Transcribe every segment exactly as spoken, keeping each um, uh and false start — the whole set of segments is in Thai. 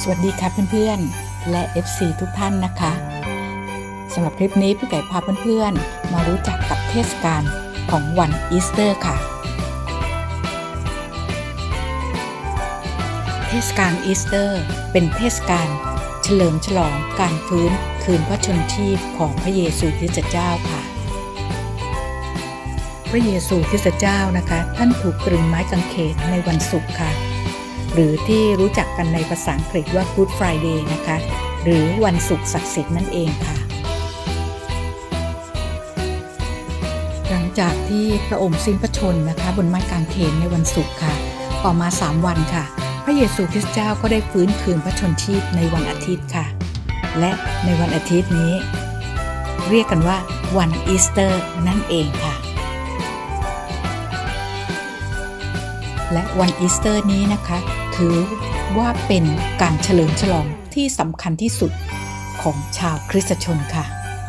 วัสดีค่ะเพื่อนๆและ เอฟ ซี ทุกท่านนะคะสำหรับคลิปนี้พี่ไก่พาเพื่อนๆมารู้จักกับเทศกาลของวันอีสเตอร์ค่ะเทศกาลอีสเตอร์เป็นเทศกาลเฉลิมฉลองการฟื้นคืนพระชนชีพของพระเยซูคริสต์เจ้าค่ะพระเยซูคริสต์เจ้านะคะท่านถูกตรึงไม้กางเขนในวันศุกร์ค่ะหรือที่รู้จักกันในภาษาอังกฤษว่า Good Friday นะคะหรือวันศุกร์ศักดิ์สิทธิ์นั่นเองค่ะหลังจากที่พระองค์สิ้นพระชนนะคะบนไม้กางเขนในวันศุกร์ค่ะต่อมาสามวันค่ะพระเยซูคริสต์เจ้าก็ได้ฟื้นคืนพระชนชีพในวันอาทิตย์ค่ะและในวันอาทิตย์นี้เรียกกันว่าวันอีสเตอร์นั่นเองค่ะและวันอีสเตอร์นี้นะคะถือว่าเป็นการเฉลิมฉลองที่สำคัญที่สุดของชาวคริสตชนค่ะ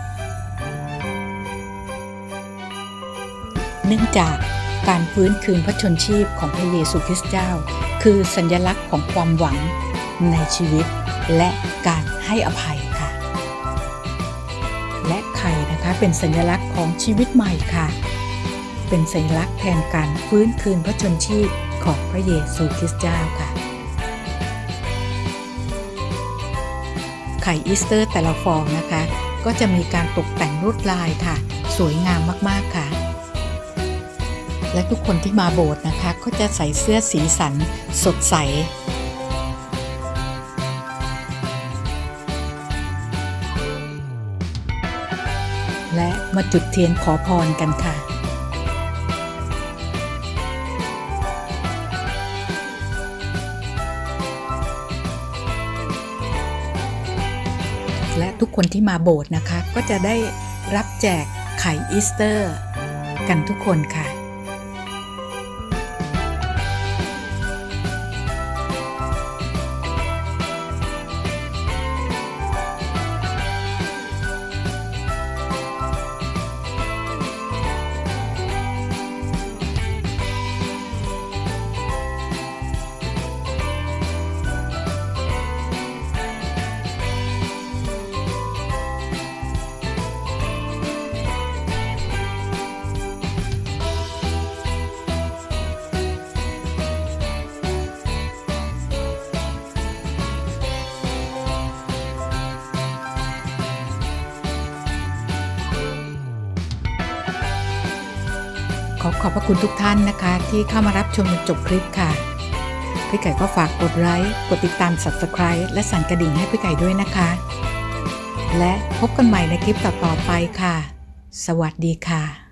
เนื่องจากการฟื้นคืนพระชนชีพของพระเยซูคริสต์เจ้าคือสัญลักษณ์ของความหวังในชีวิตและการให้อภัยค่ะและไข่นะคะเป็นสัญลักษณ์ของชีวิตใหม่ค่ะเป็นสัญลักษณ์แทนการฟื้นคืนพระชนชีพของพระเยซูคริสต์เจ้าค่ะไข่อีสเตอร์แต่ละฟองนะคะก็จะมีการตกแต่งลวดลายค่ะสวยงามมากๆค่ะและทุกคนที่มาโบสถ์นะคะก็จะใส่เสื้อสีสันสดใสและมาจุดเทียนขอพรกันค่ะและทุกคนที่มาโบสถ์นะคะก็จะได้รับแจกไข่อีสเตอร์กันทุกคนค่ะขอขอบพระคุณทุกท่านนะคะที่เข้ามารับชมจนจบคลิปค่ะพี่ไก่ก็ฝากกดไลค์กดติดตาม ซับสไครบ์ และสั่นกระดิ่งให้พี่ไก่ด้วยนะคะและพบกันใหม่ในคลิปต่อๆไปค่ะสวัสดีค่ะ